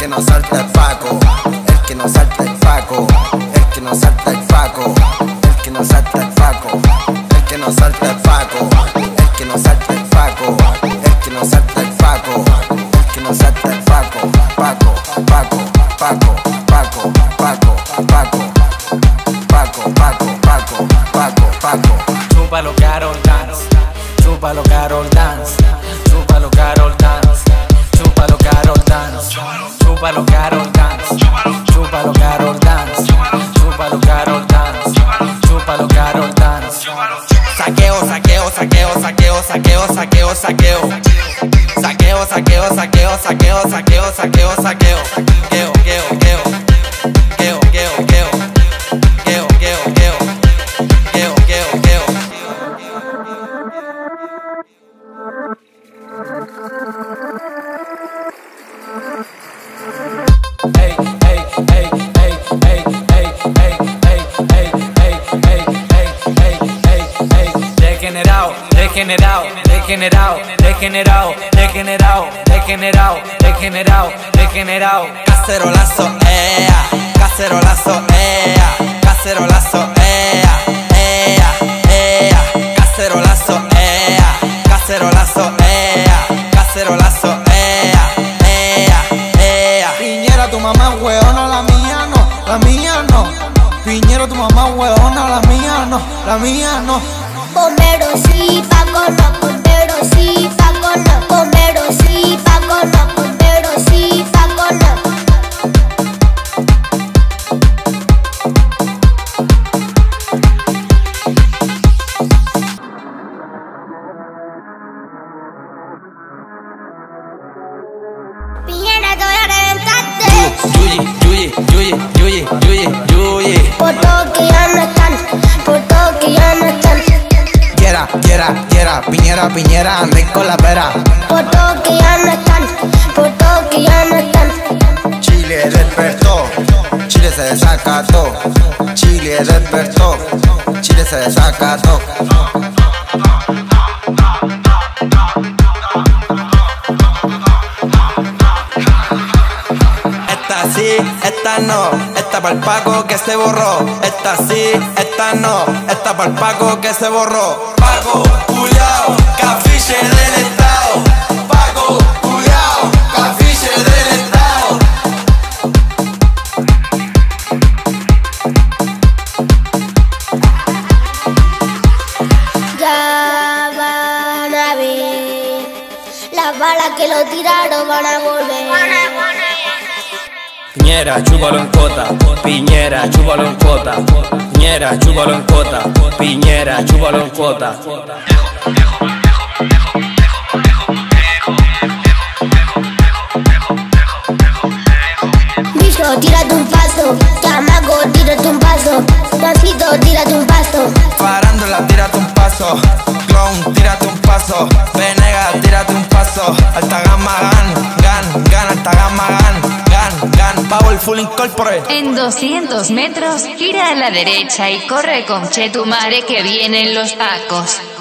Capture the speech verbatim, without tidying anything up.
que no salta el Paco, el que no salta el Paco, el que no salta el Paco, el que no salta el Paco, el que no salta el Paco, el que no salta el Paco, el que no salta el Paco, el que no salta el Paco, Paco, Paco, Paco, Paco, Paco, Paco, Paco, Paco, Paco, Paco, Paco. Chúpalo Carol Dance, chúpalo Carol Dance, chúpalo Carol Dance, chúpalo Carol Dance, chúpalo Carol Dance, chúpalo Carol Dance, chúpalo Carol Dance, chúpalo Carol Dance. Saqueo, saqueo, saqueo, saqueo, saqueo, saqueo, saqueo. Saqueo, saqueo, saqueo, saqueo, saqueo, saqueo, saqueo. Geo, geo, geo. Geo, geo, geo. Geo, geo, geo. Geo, geo, geo. Hey, hey, hey, hey, hey, hey, hey, hey, hey, hey, hey, hey, hey, hey. Degenerado, degenerado, degenerado, degenerado, degenerado, degenerado, degenerado, degenerado. Cacerolazo, ea, cacerolazo, ea, cacerolazo, ea, ea, ea, cacerolazo, ea, cacerolazo, ea, cacerolazo, ea, ea, ea. Piñera, tu mamá hueona, la mía no, la mía no. Piñera, tu mamá hueona, la mía no, la mía no. Bombero sí, Paco no, bombero sí, Paco no, bombero sí, Paco no, bombero sí, Paco no. Piñera, te voy a reventarte. Yuyi, yuyi, yuyi, yuyi, yuyi, yuyi. Por todo que ya no están, por todo que ya no están. Quiera, quiera, quiera, piñera, piñera, andé con la pera. Por todo que ya no están, por todo que ya no están. Chile despertó, Chile se desacató. Chile despertó, Chile se desacató. Esta sí, esta no, esta pa'l Paco que se borró. Esta sí, esta no, esta pa'l Paco que se borró. Paco, culiao, cafiche del Estado. Paco, culiao, cafiche del Estado. Ya van a ver, las balas que lo tiraron van a volver. Piñera, chúpalo en cota, Piñera, chúpalo en cota, Piñera, chúpalo en cota, Piñera, chúpalo en cota. Bicho, tírate un paso, chamaco, tírate un paso, Juancito, tírate un paso. Parándola, tírate un paso. Clown, tírate un paso. Venegas, tírate un paso. Alta gama, gan, gan, gan, alta gama, gan, gan, gan. Power full incorporate. En doscientos metros, gira a la derecha y corre con Chetumare que vienen los tacos.